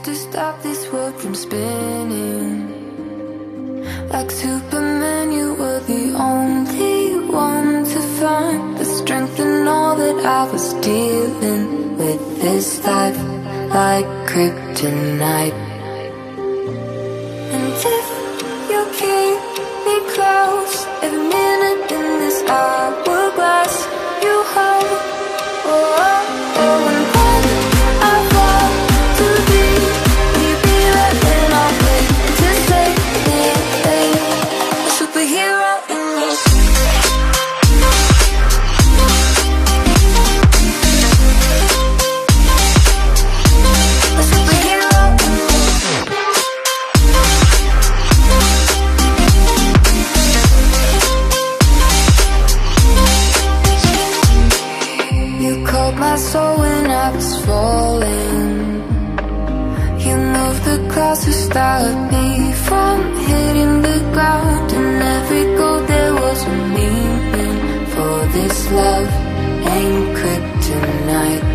to stop this world from spinning. Like Superman, you were the only one to find the strength in all that I was dealing with. This life like kryptonite. And if you keep me close, every minute in this hourglass you hold. Oh, oh, oh. And when I fall to be, will you be there when I wait to save me? A superhero in me. A superhero in me. You called my soul when I was falling. You moved the clouds to stop me from hitting the ground. And every goal there was a meaning. For this love ain't kryptonite.